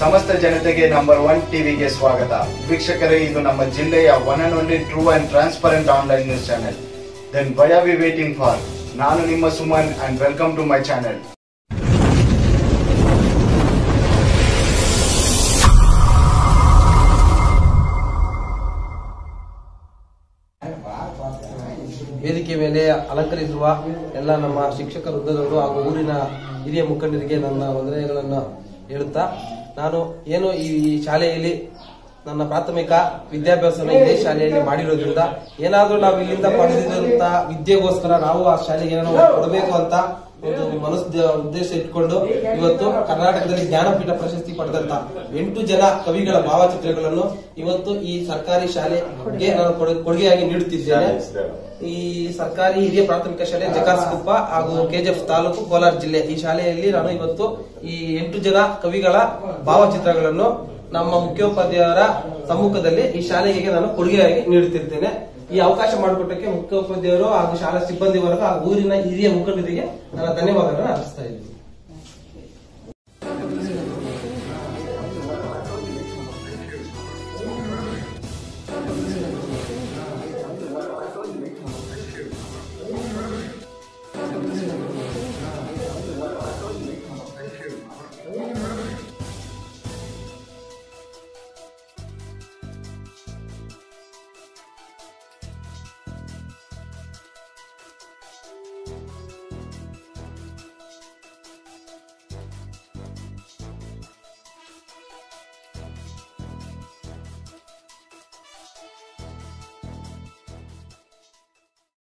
ಸಮಸ್ತ ಜನತೆಗೆ ನಂಬರ್ 1 ಟಿವಿಗೆ ಸ್ವಾಗತ. ವೀಕ್ಷಕರೇ, ಇದು ನಮ್ಮ ಜಿಲ್ಲೆಯ one and only true and transparent online news channel. Then why are we waiting for? ನಾನು ನಿಮ್ಮ Suman and welcome to my channel. ವೇದಿಕೆ ಮೇಲೆ ಅಲಂಕರಿಸಿರುವ ಎಲ್ಲ ನಮ್ಮ ಶಿಕ್ಷಕ ವೃಂದದವರು ಹಾಗೂ ಊರಿನ ಹಿರಿಯ ಮುಖಂಡರಿಗೆ ನನ್ನ ವಂದನೆಗಳನ್ನು ಹೇಳುತ್ತಾ, ನಾನು ಏನು ಈ ಶಾಲೆಯಲ್ಲಿ ನನ್ನ ಪ್ರಾಥಮಿಕ ವಿದ್ಯಾಭ್ಯಾಸನ ಇದೇ ಶಾಲೆಯಲ್ಲಿ ಮಾಡಿರೋದ್ರಿಂದ ಏನಾದ್ರೂ ನಾವು ಇಲ್ಲಿಂದ ಪಡೆದಿರುವಂತ ವಿದ್ಯೆಗೋಸ್ಕರ ನಾವು ಆ ಶಾಲೆಗೆ ಏನೋ ಕೊಡಬೇಕು ಅಂತ ಒಂದು ಉದ್ದೇಶ ಇಟ್ಕೊಂಡು ಇವತ್ತು ಕರ್ನಾಟಕದಲ್ಲಿ ಜ್ಞಾನಪೀಠ ಪ್ರಶಸ್ತಿ ಪಡೆದಂತ 8 ಜನ ಕವಿಗಳ ಭಾವಚಿತ್ರಗಳನ್ನು ಇವತ್ತು ಈ ಸರ್ಕಾರಿ ಶಾಲೆಗೆ ನಾನು ಕೊಡುಗೆಯಾಗಿ ನೀಡುತ್ತಿದ್ದೇನೆ. ಈ ಸರ್ಕಾರಿ ಹಿರಿಯ ಪ್ರಾಥಮಿಕ ಶಾಲೆ ಜಕಾರ್ಸ್ಕೊಪ್ಪ ಹಾಗೂ ಕೆಜಿಎಫ್ ತಾಲೂಕು ಕೋಲಾರ ಜಿಲ್ಲೆ ಈ ಶಾಲೆಯಲ್ಲಿ ನಾನು ಇವತ್ತು ಈ 8 ಜನ ಕವಿಗಳ ಭಾವಚಿತ್ರಗಳನ್ನು ನಮ್ಮ ಮುಖ್ಯೋಪಾಧ್ಯಾಯರ ಸಮ್ಮುಖದಲ್ಲಿ ಈ ಶಾಲೆಗೆ ನಾನು ಕೊಡುಗೆಯಾಗಿ ನೀಡುತ್ತಿದ್ದೇನೆ. ಈ ಅವಕಾಶ ಮಾಡಿಕೊಟ್ಟಕ್ಕೆ ಮುಖ್ಯೋಪಾಧ್ಯಾಯರು ಹಾಗೂ ಶಾಲಾ ಸಿಬ್ಬಂದಿ ವರ್ಗ ಹಾಗೂ ಊರಿನ ಹಿರಿಯ ಮುಖಂಡರಿಗೆ ನನ್ನ ಧನ್ಯವಾದಗಳನ್ನು ಅರ್ಪಿಸ್ತಾ ಇದ್ದೀನಿ.